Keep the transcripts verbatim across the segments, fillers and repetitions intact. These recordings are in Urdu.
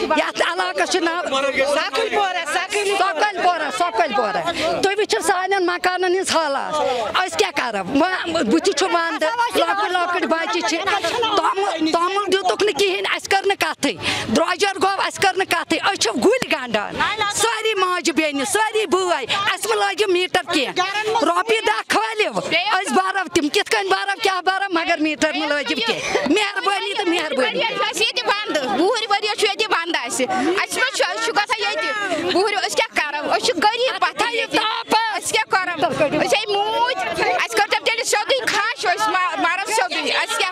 یتھ علاقس چھُ ناو سکل پورہ سۄکل پورہ سۄکل پورہ تُہۍ وٕچھِو سانٮ۪ن مکانن ہٕنٛز حالات أسۍ کیٛاہ کرو بٕتھِ چھُ ونٛدٕ لۄکٕٹۍ لۄکٕٹۍ بچہِ چھِ توٚمُل توٚمُل دیُتُکھ نہٕ کِہیٖنۍ اَسہِ کٔر نہٕ کتھٕے درٛوجر گوٚو اَسہِ کٔر نہٕ کتھٕے أسۍ چھِ گُلۍ گنٛڈان سٲری ماجہِ بیٚنہِ سٲری بٲے اَسہِ مہ لٲگِو میٖٹر کینٛہہ رۄپیہِ دہ کھٲلِو أسۍ برو تِم کِتھ کٔنۍ برو کیٛاہ برو مگر میٖٹر مہ لٲگِو کینٛہہ مہربٲنی تہٕ مہربٲنی ییٚتہِ بنٛد وُہرۍ ؤرۍ چھُ ییٚتہِ بنٛد اَسہِ اَسہِ ما چھُ أسۍ چھُ گژھان ییٚتہِ وُہرۍ أسۍ کیٛاہ کرو أسۍ چھِ غریٖب پتھر ییٚتہِ أسۍ کیٛاہ کرو أسۍ ہے موٗدۍ اَسہِ کٔر تٔمۍ تیٚلہِ سیوٚدُے کھش أسۍ مرو سیوٚدُے اَسہِ کیٛاہ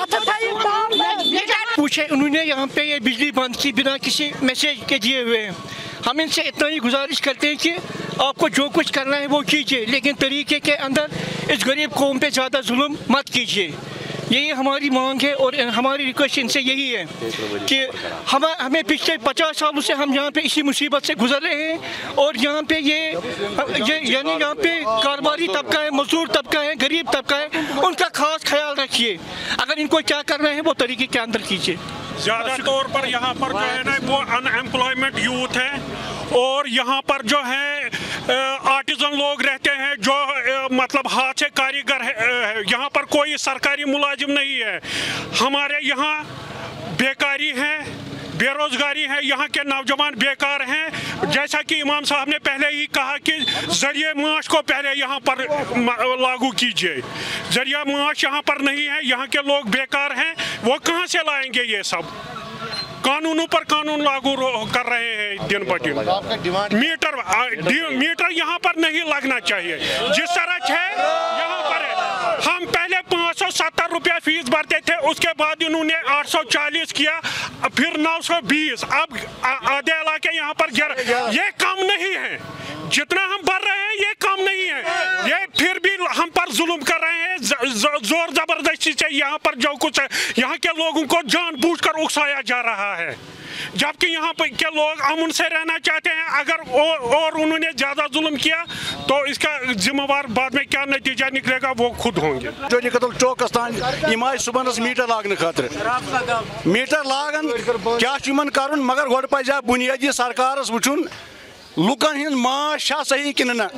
کوٚر پوچھے انہوں نے یہاں پہ یہ بجلی بند کی بنا کسی میسج کے دیے ہوئے ہیں. ہم ان سے اتنا ہی گزارش کرتے ہیں کہ آپ کو جو کچھ کرنا ہے وہ کیجیے لیکن طریقے کے اندر اس غریب قوم پہ زیادہ ظلم مت کیجیے. یہی ہماری مانگ ہے اور ہماری ریکویسٹ ان سے یہی ہے کہ ہم ہمیں پچھلے پچاس سالوں سے ہم یہاں پہ اسی مصیبت سے گزر رہے ہیں اور یہاں پہ یہ یعنی یہاں پہ کاروباری طبقہ ہے مزدور طبقہ ہے غریب طبقہ ہے ان کا خاص خیال رکھیے. اگر ان کو کیا کرنا ہے وہ طریقے کے اندر کیجیے. زیادہ طور پر یہاں پر جو ہے نا وہ ان ایمپلائمنٹ یوتھ ہے اور یہاں پر جو ہے آرٹیزن لوگ رہتے ہیں جو مطلب ہاتھ سے کاریگر ہے. یہاں پر کوئی سرکاری ملازم نہیں ہے. ہمارے یہاں بیکاری ہے بے روزگاری ہے. یہاں کے نوجوان بیکار ہیں. جیسا کہ امام صاحب نے پہلے ہی کہا کہ ذریعہ معاش کو پہلے یہاں پر لاگو کیجیے. ذریعہ معاش یہاں پر نہیں ہے. یہاں کے لوگ بیکار ہیں. وہ کہاں سے لائیں گے یہ سب؟ قانونوں پر قانون لاگو کر رہے ہیں دن بہ دن. میٹر میٹر یہاں پر نہیں لگنا چاہیے جس طرح ہے یہاں پر ہے. ہم پہلے پانچ سو ستر روپیہ فیس بھرتے تھے اس کے بعد انہوں نے آٹھ سو چالیس کیا پھر نو سو بیس. اب آدھے علاقے یہاں پر گر یہ کم نہیں ہے. جتنا ہم بھر رہے ہیں یہ کم نہیں ہے. یہ پھر بھی ہم پر ظلم کر رہے ہیں زور زبردستی سے. یہاں پر جو کچھ ہے یہاں کے لوگوں کو جان بوجھ کر اکسایا جا رہا ہے جبکہ یہاں پر کے لوگ امن سے رہنا چاہتے ہیں. اگر اور انہوں نے زیادہ ظلم کیا تو اس کا ذمہ وار بعد میں کیا نتیجہ نکلے گا وہ خود ہوں گے. جو نکل چوکس تان یم آئے صبح میٹر لاگنے خاطر میٹر لاگن کیا کرن مگر گۄڈٕ پزِ بنیادی سرکارس وچھن لُکن ہند معاش چھا صحیح کِنہٕ نہ.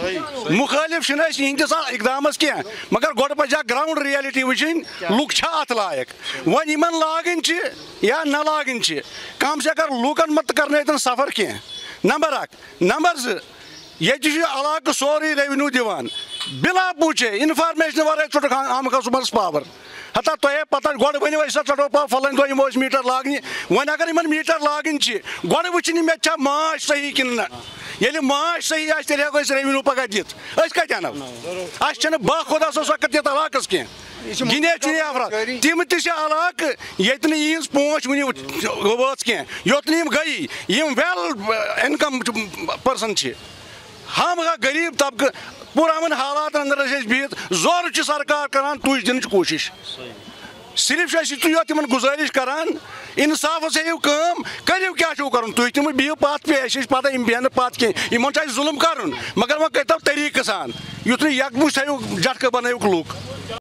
مخٲلف چھِنہٕ أسۍ یِہنٛدِس اقدامس کینٛہہ مگر گۄڈٕ پزِ گراوُنڈ ریلٹی وٕچھِنۍ لُکھ چھا اتھ لایق. وۄنۍ یِمن لاگٕنۍ چھِ یا نہ لاگٕنۍ چھِ کم سے کم لُکن مت کرنٲیتن سفر کینٛہہ. نمبر اکھ. نمبر زٕ ییٚتہِ چھُ علاقہٕ سورُے ریونیو دِوان بلا پوٗچھے انفارمیشن ورٲے ژوٚٹُکھ آمہٕ صبحس پاور. ہتا تۄہہِ پتہ گۄڈٕ ؤنِو أسۍ ژٹو پاور فلٲنۍ دۄہ یِمو أسۍ میٖٹر لاگنہِ. وۄنۍ اگر یِمن میٖٹر لاگٕنۍ چھِ گۄڈٕ وٕچھِنۍ یہِ مےٚ چھا معاش صحیح کِنہٕ نہ. ییٚلہِ معاش صحیح آسہِ تیٚلہِ ہٮ۪کو أسۍ ریونیو پگاہ دِتھ. أسۍ کتہِ اَنو؟ اَسہِ چھنہٕ با خۄدا صٲب وقت یتھ علاقس کینٛہہ. گِنے چُنے افراد تِم تہِ چھِ علاقہٕ ییٚتہِ نہٕ یِہنٛز پونٛچھ وٕنہِ وٲژ کینٛہہ. یوٚت نہٕ یِم گٔیی یِم ویل اِنکم پٔرسن چھِ. ہم غریب طبقہٕ پوٗرٕ یِمن حالاتن اندر ٲسۍ أسۍ بِہِتھ زورٕ چھِ سرکار کران تُج دِنٕچ کوٗشش. صرف چھِ أسۍ یِتُے یوت تِمن گُزٲرِش کران انصافس ہیٚیِو کٲم کٔرِو کیٛاہ چھُو کرُن. تُہۍ تِم بِہِو پتھ پے اَسہِ چھِ پتہ یِم بیٚہن نہٕ پتھ کینٛہہ. یِمن چھُ اَسہِ ظُلم کرُن مگر وۄنۍ کٔرۍتو طریٖقہٕ سان یُتھ نہٕ یکمُش تھٲیِو جٹکہٕ بنٲیِوُکھ لُکھ.